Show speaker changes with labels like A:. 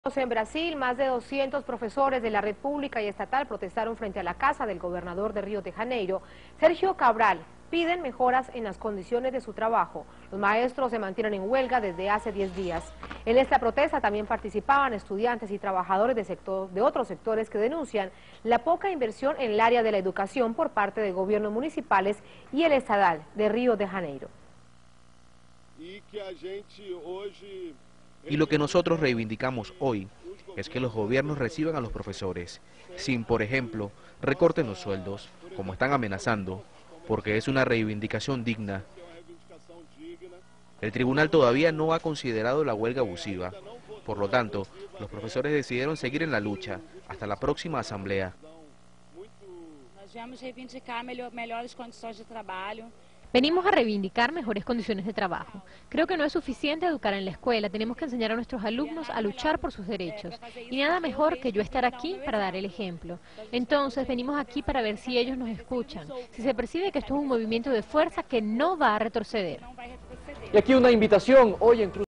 A: En Brasil, más de 200 profesores de la red pública y estatal protestaron frente a la casa del gobernador de Río de Janeiro, Sergio Cabral. Piden mejoras en las condiciones de su trabajo. Los maestros se mantienen en huelga desde hace 10 días. En esta protesta también participaban estudiantes y trabajadores de otros sectores que denuncian la poca inversión en el área de la educación por parte de gobiernos municipales y el estatal de Río de Janeiro.
B: Y lo que nosotros reivindicamos hoy es que los gobiernos reciban a los profesores, sin, por ejemplo, recorten los sueldos, como están amenazando, porque es una reivindicación digna. El tribunal todavía no ha considerado la huelga abusiva, por lo tanto, los profesores decidieron seguir en la lucha hasta la próxima asamblea.
C: Venimos a reivindicar mejores condiciones de trabajo. Creo que no es suficiente educar en la escuela, tenemos que enseñar a nuestros alumnos a luchar por sus derechos. Y nada mejor que yo estar aquí para dar el ejemplo. Entonces venimos aquí para ver si ellos nos escuchan, si se percibe que esto es un movimiento de fuerza que no va a retroceder.
D: Y aquí una invitación hoy en